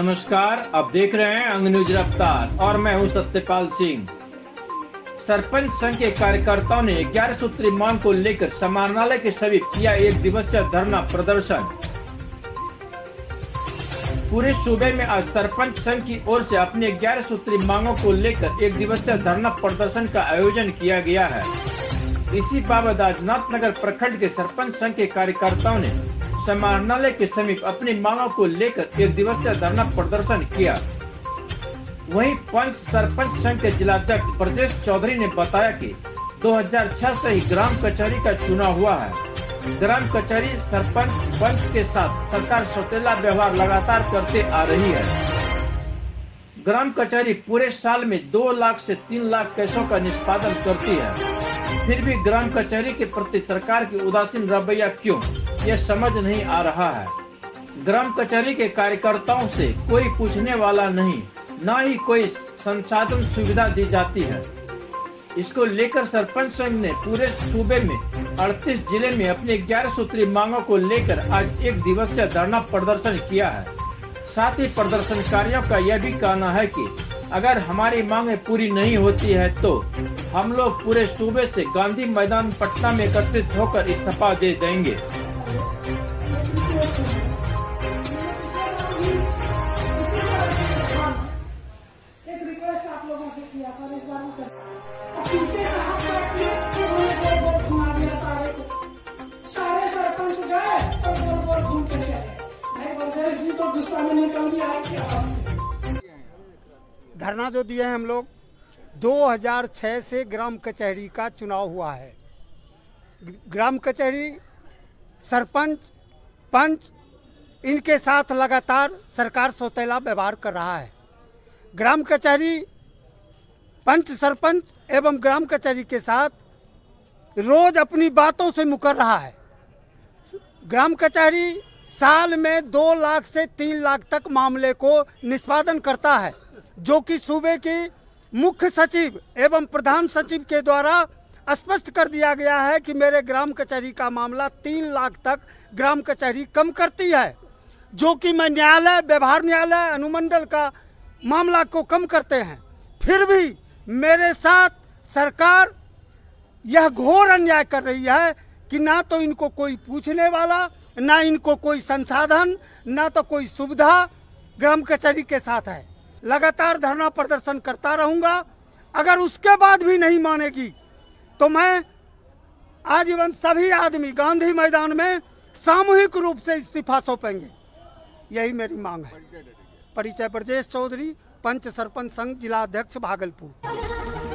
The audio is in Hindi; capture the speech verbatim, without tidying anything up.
नमस्कार, आप देख रहे हैं अंग न्यूज रफ्तार और मैं हूं सत्यपाल सिंह। सरपंच संघ के कार्यकर्ताओं ने ग्यारह सूत्री मांग को लेकर समाहरणालय के समीप किया एक दिवसीय धरना प्रदर्शन। पूरे सूबे में आज सरपंच संघ की ओर से अपनी ग्यारह सूत्री मांगों को लेकर एक दिवसीय धरना प्रदर्शन का आयोजन किया गया है। इसी बाबत आज नाथनगर प्रखंड के सरपंच संघ के कार्यकर्ताओं ने समाहरणालय के समीप अपनी मांगों को लेकर एक दिवसीय धरना प्रदर्शन किया। वहीं पंच सरपंच संघ के जिलाध्यक्ष ब्रजेश चौधरी ने बताया कि दो हज़ार छह से ही ग्राम कचहरी का चुनाव हुआ है। ग्राम कचहरी सरपंच पंच के साथ सरकार सौतेला व्यवहार लगातार करते आ रही है। ग्राम कचहरी पूरे साल में दो लाख से तीन लाख केसों का निष्पादन करती है, फिर भी ग्राम कचहरी के प्रति सरकार की उदासीन रवैया क्यों, ये समझ नहीं आ रहा है। ग्राम कचहरी के कार्यकर्ताओं से कोई पूछने वाला नहीं, न ही कोई संसाधन सुविधा दी जाती है। इसको लेकर सरपंच संघ ने पूरे सूबे में अड़तीस जिले में अपनी ग्यारह सूत्री मांगों को लेकर आज एक दिवसीय धरना प्रदर्शन किया है। साथ ही प्रदर्शनकारियों का यह भी कहना है कि अगर हमारी मांगें पूरी नहीं होती है तो हम लोग पूरे सूबे से गांधी मैदान पटना में एकत्रित होकर इस्तीफा दे देंगे। सारे सरपंच गए और गोल गोल घूम के चले भाई। ब्रजेश जी तो गुस्सा में निकल गया है कि धरना जो दिए हैं हम लोग दो हज़ार छह से ग्राम कचहरी का चुनाव हुआ है। ग्राम कचहरी सरपंच पंच इनके साथ लगातार सरकार सौतेला व्यवहार कर रहा है। ग्राम कचहरी पंच सरपंच एवं ग्राम कचहरी के साथ रोज अपनी बातों से मुकर रहा है। ग्राम कचहरी साल में दो लाख से तीन लाख तक मामले को निष्पादन करता है, जो कि सूबे की मुख्य सचिव एवं प्रधान सचिव के द्वारा स्पष्ट कर दिया गया है कि मेरे ग्राम कचहरी का मामला तीन लाख तक ग्राम कचहरी कम करती है, जो कि मैं न्यायालय व्यवहार न्यायालय अनुमंडल का मामला को कम करते हैं। फिर भी मेरे साथ सरकार यह घोर अन्याय कर रही है कि ना तो इनको कोई पूछने वाला, ना इनको कोई संसाधन, ना तो कोई सुविधा ग्राम कचहरी के साथ है। लगातार धरना प्रदर्शन करता रहूंगा। अगर उसके बाद भी नहीं मानेगी तो मैं आजीवन सभी आदमी गांधी मैदान में सामूहिक रूप से इस्तीफा सौंपेंगे। यही मेरी मांग है। परिचय ब्रजेश चौधरी, पंच सरपंच संघ जिला अध्यक्ष भागलपुर।